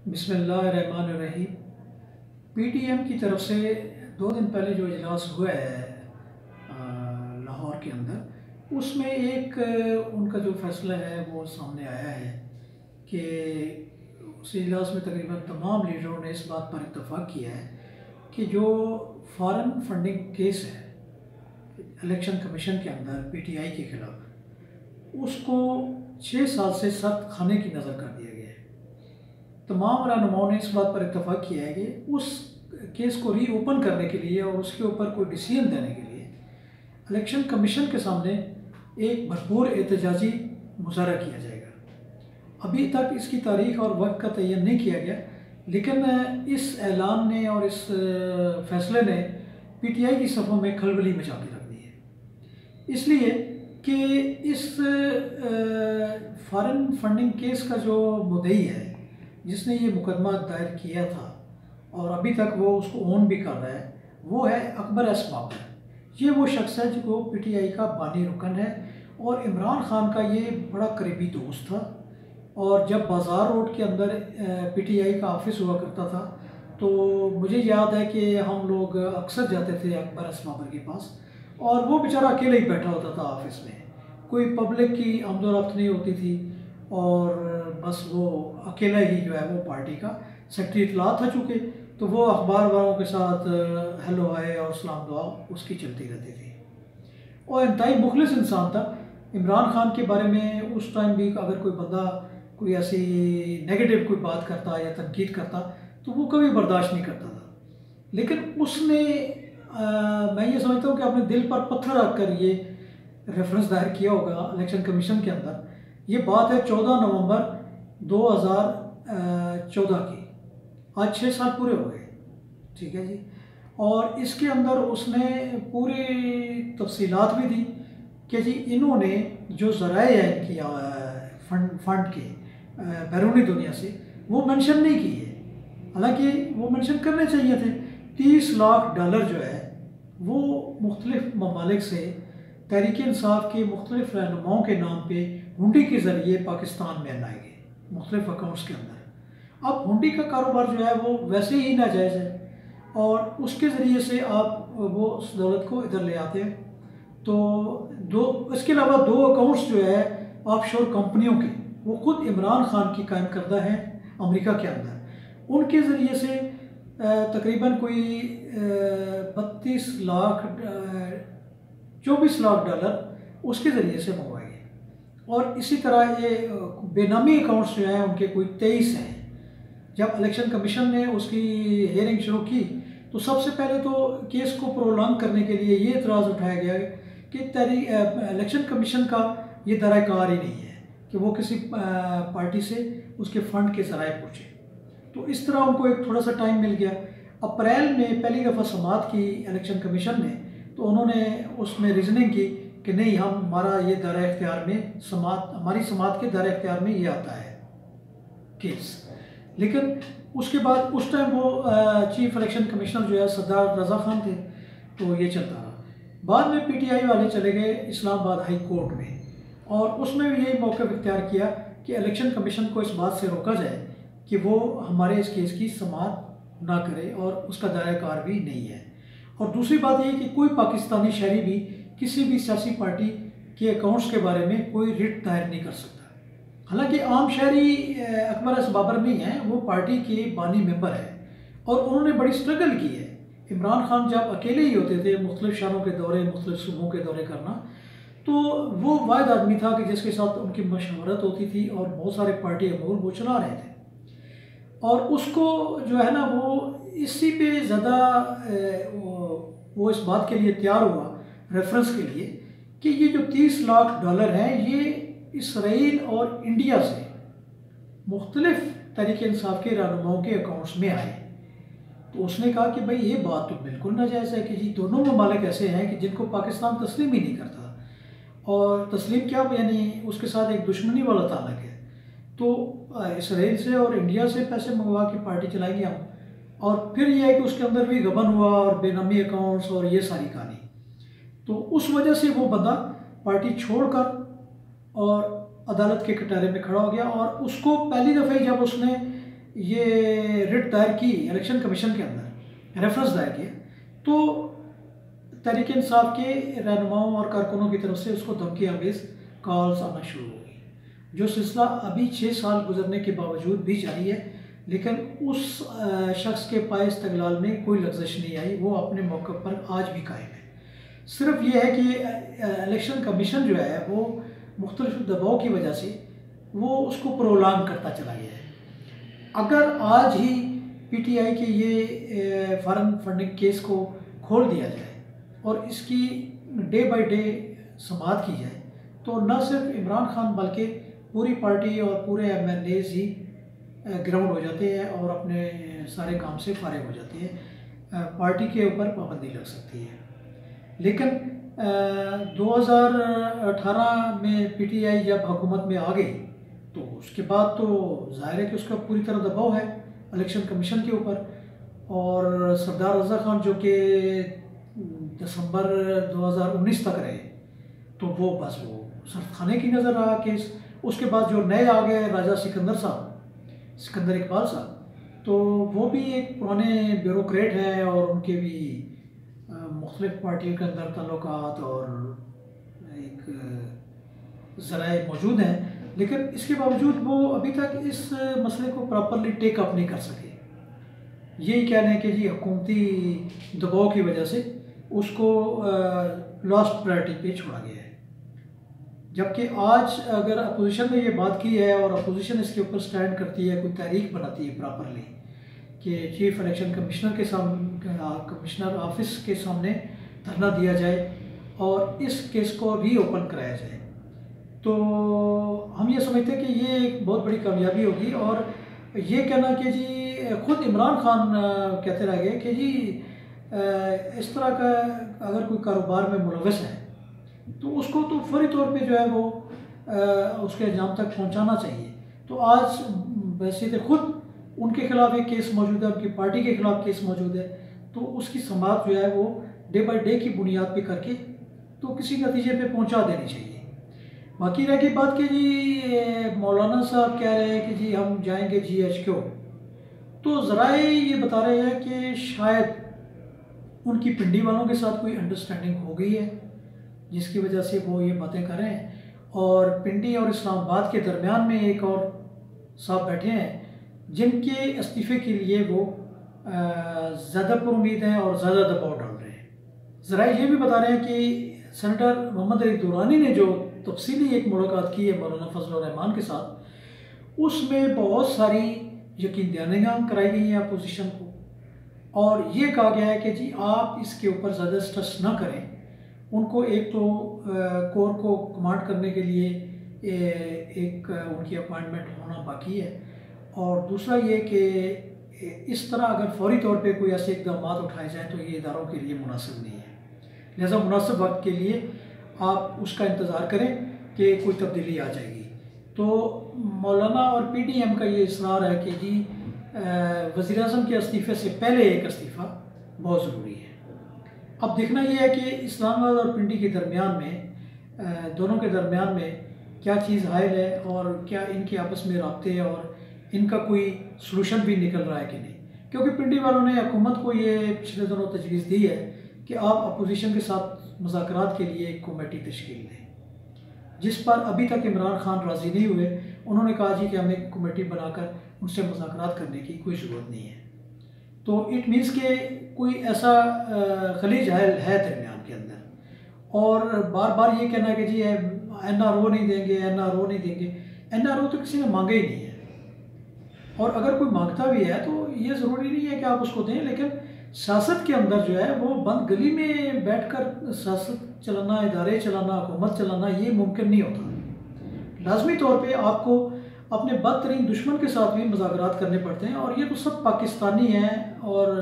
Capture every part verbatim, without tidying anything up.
बिस्मिल्लाहिर्रहमानिर्रहीम। पीटीएम की तरफ से दो दिन पहले जो इजलास हुआ है लाहौर के अंदर, उसमें एक उनका जो फैसला है वो सामने आया है कि उस इजलास में तकरीबन तमाम लीडरों ने इस बात पर इत्तफाक किया है कि जो फॉरेन फंडिंग केस है इलेक्शन कमीशन के अंदर पीटीआई के खिलाफ, उसको छः साल से सख्त खाने की नज़र कर दिया गया है। तमाम रहनुमाओं ने इस बात पर इत्तफाक किया है कि उस केस को री ओपन करने के लिए और उसके ऊपर कोई डिसीजन देने के लिए इलेक्शन कमीशन के सामने एक भरपूर एहतजाजी मुजाहरा किया जाएगा। अभी तक इसकी तारीख और वक्त का तयन नहीं किया गया, लेकिन इस ऐलान ने और इस फैसले ने पीटीआई की सफ़ों में खलबली मचा के रख दी है, इसलिए कि इस फॉरेन फंडिंग केस का जो मुद्दई है जिसने ये मुकदमा दायर किया था और अभी तक वो उसको ओन भी कर रहा है, वो है अकबर एस बाबर। ये वो शख्स है जो पीटीआई का बानी रुकन है और इमरान खान का ये बड़ा करीबी दोस्त था। और जब बाज़ार रोड के अंदर पीटीआई का ऑफिस हुआ करता था तो मुझे याद है कि हम लोग अक्सर जाते थे अकबर एस बाबर के पास, और वो बेचारा अकेले ही बैठा होता था ऑफिस में, कोई पब्लिक की आमदोरफ्त नहीं होती थी और बस वो अकेला ही जो है वो पार्टी का सेक्रेटरी इतला था चूँकि, तो वो अखबार वालों के साथ हेलो हाय और सलाम दुआ उसकी चलती रहती थी और इंतहाई मुखलिस इंसान था। इमरान खान के बारे में उस टाइम भी अगर कोई बंदा कोई ऐसी नेगेटिव कोई बात करता या तनकीद करता तो वो कभी बर्दाश्त नहीं करता था, लेकिन उसने आ, मैं ये समझता हूँ कि अपने दिल पर पत्थर रख कर ये रेफरेंस दायर किया होगा इलेक्शन कमीशन के अंदर। ये बात है चौदह नवंबर दो हज़ार चौदह की, आज छः साल पूरे हो गए, ठीक है जी। और इसके अंदर उसने पूरी तफसीलात भी दी कि जी इन्होंने जो ज़राए हैं इनकी फंड फंड के बैरूनी दुनिया से वो मेंशन नहीं किए, हालांकि वो मेंशन करने चाहिए थे। तीस लाख डॉलर जो है वो मुख्तलिफ ममालिक से तहरीक इंसाफ के मुख्तलिफ रहनुमाओं के नाम पे हुंडी के ज़रिए पाकिस्तान में लाए गए मुख्तलिफ अकाउंट्स के अंदर। अब हुंडी का कारोबार जो है वो वैसे ही नाजायज़ है और उसके ज़रिए से आप वो उस दौलत को इधर ले आते हैं। तो दो इसके अलावा दो अकाउंट्स जो है ऑफशोर कंपनियों के वो ख़ुद इमरान खान की कायम करदा है अमेरिका के अंदर, उनके ज़रिए से तकरीबन कोई बत्तीस लाख चौबीस लाख डॉलर उसके ज़रिए से मंगवाए गए। और इसी तरह ये बेनामी अकाउंट्स जो हैं उनके कोई तेईस हैं। जब इलेक्शन कमीशन ने उसकी हेयरिंग शुरू की तो सबसे पहले तो केस को प्रोलॉन्ग करने के लिए ये इतराज़ उठाया गया कि तरी इलेक्शन कमीशन का ये दराकार ही नहीं है कि वो किसी पार्टी से उसके फ़ंड के ज़राए पूछे। तो इस तरह उनको एक थोड़ा सा टाइम मिल गया। अप्रैल में पहली दफ़ा समात की इलेक्शन कमीशन ने, तो उन्होंने उसमें रीजनिंग की कि नहीं, हम हमारा ये दायरा इख्तियार में समात हमारी समात के दायरा इख्तियार में ये आता है केस। लेकिन उसके बाद उस टाइम वो चीफ इलेक्शन कमिश्नर जो है सरदार रज़ा खान थे, तो ये चलता रहा। बाद में पीटीआई वाले चले गए इस्लामाबाद हाई कोर्ट में और उसमें भी यही मौक़िफ़ इख्तियार किया कि इलेक्शन कमीशन को इस बात से रोका जाए कि वो हमारे इस केस की समात ना करे और उसका दायरा कार भी नहीं है। और दूसरी बात यह कि कोई पाकिस्तानी शहरी भी किसी भी सियासी पार्टी के अकाउंट्स के बारे में कोई रिट दायर नहीं कर सकता। हालांकि आम शहरी अकबर एस बाबर नहीं है, वो पार्टी के बानी मेंबर है और उन्होंने बड़ी स्ट्रगल की है। इमरान खान जब अकेले ही होते थे मुख्तलिफ शहरों के दौरे मुख्तलिफ सूबों के दौरे करना, तो वो वाहिद आदमी था कि जिसके साथ उनकी मशवरत होती थी और बहुत सारे पार्टी अमूर वो चला रहे थे। और उसको जो है ना वो इसी पे ज़्यादा वो इस बात के लिए तैयार हुआ रेफरेंस के लिए कि ये जो तीस लाख डॉलर हैं ये इसराइल और इंडिया से मुख्तलिफ तरीके इंसाफ के रहनुमाओं के अकाउंट्स में आए। तो उसने कहा कि भाई ये बात तो बिल्कुल नाजायज़ है कि जी दोनों ममालिक ऐसे हैं कि जिनको पाकिस्तान तस्लीम ही नहीं करता, और तस्लीम क्या यानी उसके साथ एक दुश्मनी वाला ताल्लुक है। तो इसराइल से और इंडिया से पैसे मंगवा के पार्टी चलाएंगे हम, और फिर यह है कि उसके अंदर भी गबन हुआ और बेनामी अकाउंट्स और ये सारी कहानी। तो उस वजह से वो बंदा पार्टी छोड़कर और अदालत के कटारे में खड़ा हो गया और उसको पहली दफ़े जब उसने ये रिट दायर की इलेक्शन कमीशन के अंदर, रेफरेंस दायर किया, तो तहरीक इंसाफ के रहनुमाओं और कारकुनों की तरफ से उसको धमकी आमेज कॉल्स आना शुरू हो गई, जो सिलसिला अभी छः साल गुजरने के बावजूद भी जारी है। लेकिन उस शख्स के पाए इस्तगलाल में कोई लफ्ज़िश नहीं आई, वो अपने मौके पर आज भी कायम है। सिर्फ ये है कि इलेक्शन कमीशन जो है वो मुख्तलिफ दबाव की वजह से वो उसको प्रोलांग करता चला गया है। अगर आज ही पी टी आई के ये फॉरेन फंडिंग केस को खोल दिया जाए और इसकी डे बाय डे समाअत की जाए, तो न सिर्फ इमरान खान बल्कि पूरी पार्टी और पूरे एम एन एज़ ही ग्राउंड हो जाते हैं और अपने सारे काम से फारिग हो जाते हैं, पार्टी के ऊपर पाबंदी लग सकती है। लेकिन दो हज़ार अठारह में पी टी आई जब हुकूमत में आ गई तो उसके बाद तो जाहिर है कि उसका पूरी तरह दबाव है इलेक्शन कमीशन के ऊपर, और सरदार रज़ा खान जो कि दिसंबर दो हज़ार उन्नीस तक रहे, तो वो बस वो सख्त खाने की नज़र रहा केस। उसके बाद जो नए आ गए राजा सिकंदर साहब, सिकंदर इकबाल साहब, तो वो भी एक पुराने ब्यूरोक्रेट हैं और उनके भी मुख्तलिफ पार्टियों के अंदर ताल्लुकात और एक ज़राए मौजूद हैं, लेकिन इसके बावजूद वो अभी तक इस मसले को प्रॉपरली टेक अप नहीं कर सके। यही कहना है कि जी हुकूमती दबाव की वजह से उसको लास्ट प्रायोरिटी पे छोड़ा गया है। जबकि आज अगर अपोजिशन ने ये बात की है और अपोजिशन इसके ऊपर स्टैंड करती है, कोई तहरीक बनाती है प्रॉपरली कि चीफ इलेक्शन कमिश्नर के सामने, कमिश्नर ऑफिस के सामने धरना दिया जाए और इस केस को रीओपन कराया जाए, तो हम ये समझते हैं कि ये एक बहुत बड़ी कामयाबी होगी। और ये कहना कि जी ख़ुद इमरान खान कहते रह गए कि जी इस तरह का अगर कोई कारोबार में मुलव्वस है तो उसको तो फौरी तौर पे जो है वो उसके अंजाम तक पहुंचाना चाहिए। तो आज वैसे तो खुद उनके खिलाफ एक केस मौजूद है, उनकी पार्टी के खिलाफ केस मौजूद है, तो उसकी समाअत जो है वो डे बाय डे की बुनियाद पे करके तो किसी नतीजे पे पहुंचा देनी चाहिए। बाकी रह गई बात कि जी मौलाना साहब कह रहे हैं कि जी हम जाएंगे जी एच क्यू, तो ज़राए ये बता रहे हैं कि शायद उनकी पिंडी वालों के साथ कोई अंडरस्टैंडिंग हो गई है जिसकी वजह से वो ये बातें कर रहे हैं, और पिंडी और इस्लामाबाद के दरमियान में एक और साहब बैठे हैं जिनके इस्तीफ़े के लिए वो ज़्यादा पुरुमीद हैं और ज़्यादा दबाव डाल रहे हैं। ज़राए ये भी बता रहे हैं कि सेनेटर मोहम्मद अली दुरानी ने जो तफसीली एक मुलाकात की है मौलाना फजल रहमान के साथ, उसमें बहुत सारी यकीन दहानियाँ कराई गई हैं अपोजिशन को, और ये कहा गया है कि जी आप इसके ऊपर ज़्यादा स्ट्रेस ना करें। उनको एक तो कोर को कमांड करने के लिए ए, एक उनकी अपॉइंटमेंट होना बाकी है, और दूसरा ये कि इस तरह अगर फौरी तौर पे कोई ऐसे इकदाम उठाए जाएँ तो ये इदारों के लिए मुनासिब नहीं है। लिहाजा मुनासिब वक्त के लिए आप उसका इंतज़ार करें कि कोई तब्दीली आ जाएगी। तो मौलाना और पी डी एम का ये इसरार है कि जी वज़ीर आज़म के इस्तीफ़े से पहले एक इस्तीफ़ा बहुत ज़रूरी है। अब देखना ये है कि इस्लामाबाद और पिंडी के दरमियान में, दोनों के दरमियान में क्या चीज़ हायल है और क्या इनके आपस में राब्ते और इनका कोई सलूशन भी निकल रहा है कि नहीं। क्योंकि पिंडी वालों ने हुकूमत को ये पिछले दिनों तजवीज़ दी है कि आप अपोजिशन के साथ मुज़ाकरात के लिए एक कमेटी तश्कील दें, जिस पर अभी तक इमरान खान राज़ी नहीं हुए। उन्होंने कहा जी कि हमें एक कमेटी बनाकर उनसे मुज़ाकरात करने की कोई ज़रूरत नहीं है। तो इट मीन्स के कोई ऐसा खलीज है, है दरमियान के अंदर, और बार बार ये कहना कि जी एन आर ओ नहीं देंगे, एन आर ओ नहीं देंगे। एन आर ओ तो किसी ने मांगा ही नहीं है, और अगर कोई मांगता भी है तो ये ज़रूरी नहीं है कि आप उसको दें। लेकिन सियासत के अंदर जो है वो बंद गली में बैठकर सियासत चलाना, इदारे चलाना, हुकूमत चलाना ये मुमकिन नहीं होता। लाजमी तौर पे आपको अपने बदतरीन दुश्मन के साथ भी मुज़ाकरात करने पड़ते हैं, और ये तो सब पाकिस्तानी हैं और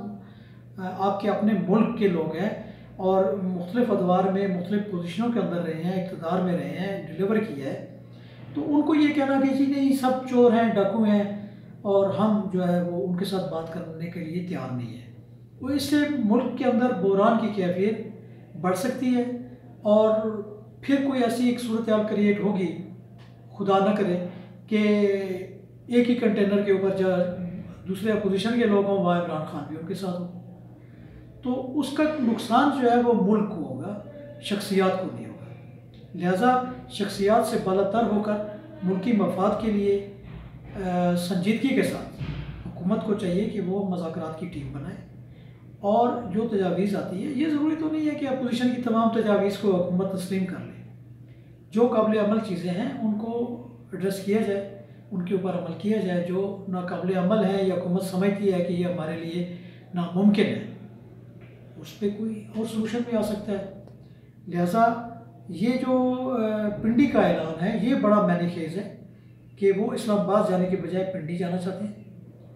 सब आपके अपने मुल्क के लोग हैं और मुख्तलिफ अदवार में मुख्तलिफ पोजीशनों के अंदर रहे हैं, इक़्तिदार में रहे हैं, डिलीवर किया है। तो उनको ये कहना कि जी नहीं सब चोर हैं, डाकू हैं और हम जो है वो उनके साथ बात करने के लिए तैयार नहीं है, वो इससे मुल्क के अंदर बहरान की कैफियत बढ़ सकती है, और फिर कोई ऐसी एक सूरत हाल क्रिएट होगी, खुदा न करे, कि एक ही कंटेनर के ऊपर जा दूसरे अपोजिशन के लोग हों, वहाँ इमरान खान भी उनके साथ हो, तो उसका नुकसान जो है वो मुल्क को होगा, शख्सियात को नहीं होगा। लिहाजा शख्सियात से बालातर होकर मुल्की मफाद के लिए संजीदगी के साथ हुकूमत को चाहिए कि वो मुज़ाकरात की टीम बनाए, और जो तजावीज़ आती है, ये ज़रूरी तो नहीं है कि अपोजिशन की तमाम तजावीज़ को हुकूमत तस्लीम कर ले। जो काबिल अमल चीज़ें हैं उनको एड्रेस किया जाए, उनके ऊपर अमल किया जाए। जो नाकाबिल अमल है या हुकूमत समझती है कि ये हमारे लिए नामुमकिन है, उस पर कोई और सलूशन भी आ सकता है। लिहाजा ये जो पिंडी का ऐलान है, ये बड़ा मैनिखेज है कि वो इस्लामाबाद जाने के बजाय पिंडी जाना चाहते हैं,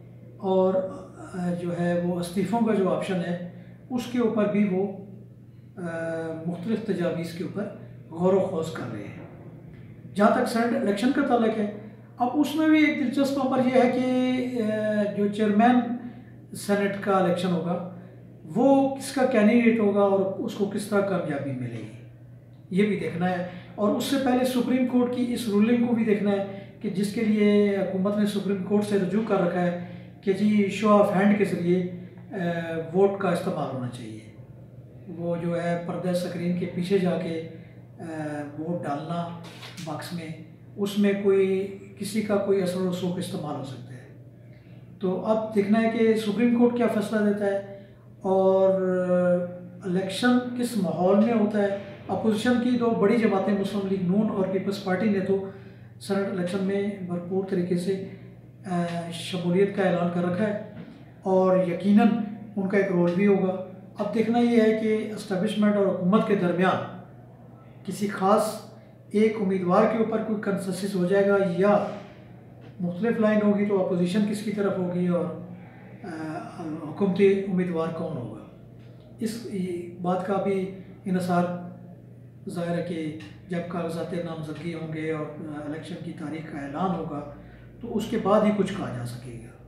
और जो है वो इस्तीफ़ों का जो ऑप्शन है उसके ऊपर भी वो मुख्तलिफ तजावीज़ के ऊपर गौर व खौज कर रहे हैं। जहाँ तक सेनेट इलेक्शन का ताल्लुक है, अब उसमें भी एक दिलचस्प अमर यह है कि जो चेयरमैन सेनेट का इलेक्शन होगा वो किसका कैंडिडेट होगा और उसको किस तरह कामयाबी मिलेगी, ये भी देखना है। और उससे पहले सुप्रीम कोर्ट की इस रूलिंग को भी देखना है कि जिसके लिए हुकूमत ने सुप्रीम कोर्ट से रजू कर रखा है कि जी शो ऑफ हैंड के ज़रिए वोट का इस्तेमाल होना चाहिए। वो जो है पर्दा स्क्रीन के पीछे जाके वोट डालना बॉक्स में, उसमें कोई किसी का कोई असर रसूख इस्तेमाल हो सकता है। तो अब देखना है कि सुप्रीम कोर्ट क्या फ़ैसला देता है और इलेक्शन किस माहौल में होता है। अपोजिशन की दो बड़ी जमातें मुस्लिम लीग नून और पीपल्स पार्टी ने तो सेनेट इलेक्शन में भरपूर तरीके से शमूलियत का ऐलान कर रखा है, और यकीनन उनका एक रोल भी होगा। अब देखना ये है कि एस्टेब्लिशमेंट और हुकूमत के दरमियान किसी ख़ास एक उम्मीदवार के ऊपर कोई कंसेंसस हो जाएगा या मुख्तलिफ लाइन होगी, तो अपोजिशन किसकी तरफ होगी और हुकूमती उम्मीदवार कौन होगा। इस बात का भी इन्हिसार ज़ाहिर है कि जब कागजात नामजदगी होंगे और इलेक्शन की तारीख का ऐलान होगा तो उसके बाद ही कुछ कहा जा सकेगा।